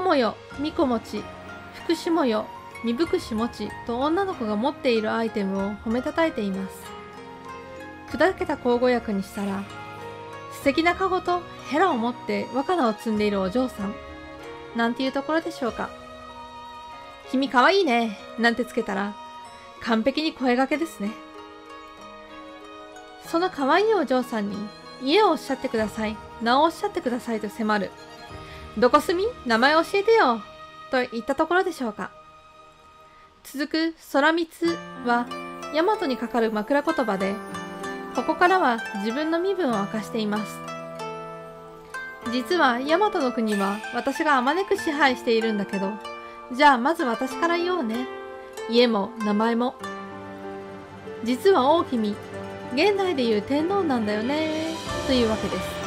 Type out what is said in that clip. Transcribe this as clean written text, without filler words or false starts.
もよ、みこもち、福しもよ、みぶくしもちと女の子が持っているアイテムを褒めたたえています。砕けた口語訳にしたら、素敵なカゴとヘラを持って若菜を積んでいるお嬢さん、なんていうところでしょうか。君かわいいね、なんてつけたら、完璧に声掛けですね。そのかわいいお嬢さんに、家をおっしゃってください、名をおっしゃってくださいと迫る。どこ住み？名前教えてよと言ったところでしょうか。続く空光は、大和にかかる枕言葉で、ここからは自分の身分を明かしています。実は大和の国は私があまねく支配しているんだけど、じゃあまず私から言おうね。家も名前も。実は王君、現代でいう天皇なんだよね、というわけです。